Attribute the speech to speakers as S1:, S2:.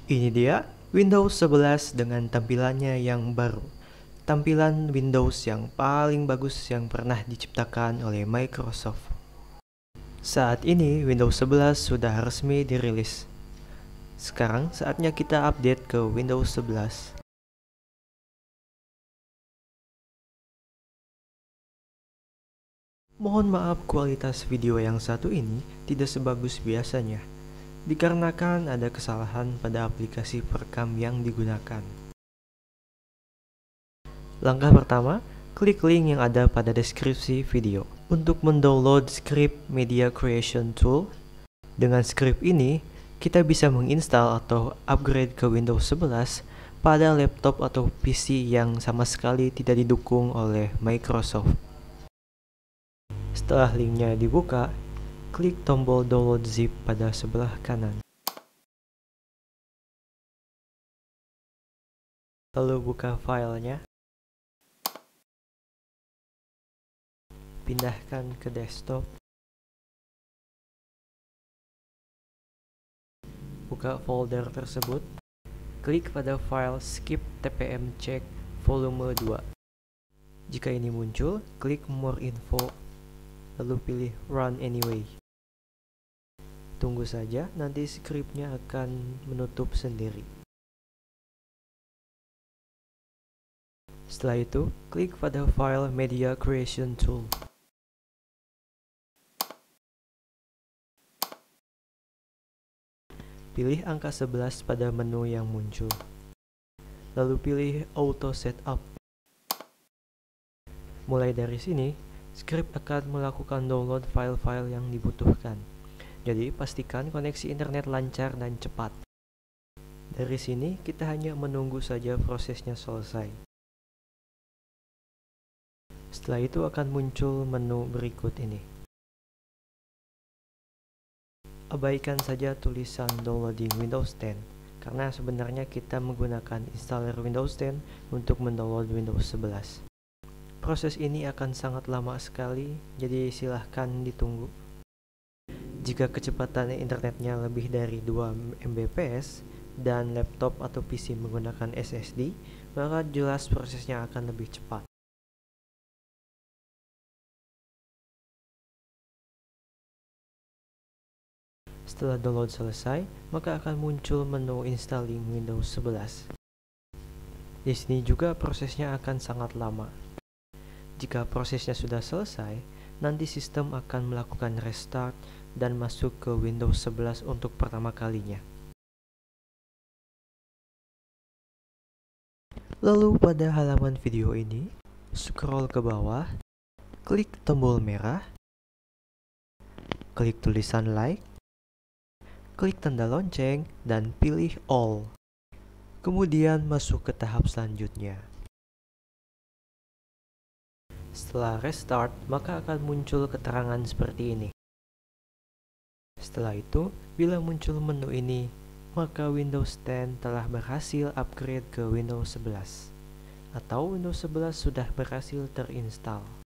S1: Ini dia Windows 11 dengan tampilannya yang baru. Tampilan Windows yang paling bagus yang pernah diciptakan oleh Microsoft. Saat ini Windows 11 sudah resmi dirilis. Sekarang saatnya kita update ke Windows 11. Mohon maaf kualitas video yang satu ini tidak sebagus biasanya, dikarenakan ada kesalahan pada aplikasi perekam yang digunakan. Langkah pertama, klik link yang ada pada deskripsi video untuk mendownload script Media Creation Tool. Dengan script ini, kita bisa menginstal atau upgrade ke Windows 11 pada laptop atau PC yang sama sekali tidak didukung oleh Microsoft. Setelah linknya dibuka, klik tombol download zip pada sebelah kanan. Lalu buka filenya. Pindahkan ke desktop. Buka folder tersebut. Klik pada file skip tpm check volume 2. Jika ini muncul, klik more info, lalu pilih run anyway. Tunggu saja, nanti scriptnya akan menutup sendiri. Setelah itu, klik pada file Media Creation Tool. Pilih angka 11 pada menu yang muncul. Lalu pilih Auto Setup. Mulai dari sini, script akan melakukan download file-file yang dibutuhkan. Jadi, pastikan koneksi internet lancar dan cepat. Dari sini, kita hanya menunggu saja prosesnya selesai. Setelah itu akan muncul menu berikut ini. Abaikan saja tulisan downloading Windows 10, karena sebenarnya kita menggunakan installer Windows 10 untuk mendownload Windows 11. Proses ini akan sangat lama sekali, jadi silahkan ditunggu. Jika kecepatan internetnya lebih dari 2 Mbps dan laptop atau PC menggunakan SSD, maka jelas prosesnya akan lebih cepat. Setelah download selesai, maka akan muncul menu installing Windows 11. Di sini juga prosesnya akan sangat lama. Jika prosesnya sudah selesai, nanti sistem akan melakukan restart dan masuk ke Windows 11 untuk pertama kalinya. Lalu pada halaman video ini, scroll ke bawah, klik tombol merah, klik tulisan like, klik tanda lonceng, dan pilih all. Kemudian masuk ke tahap selanjutnya. Setelah restart, maka akan muncul keterangan seperti ini. Setelah itu, bila muncul menu ini, maka Windows 10 telah berhasil upgrade ke Windows 11, atau Windows 11 sudah berhasil terinstall.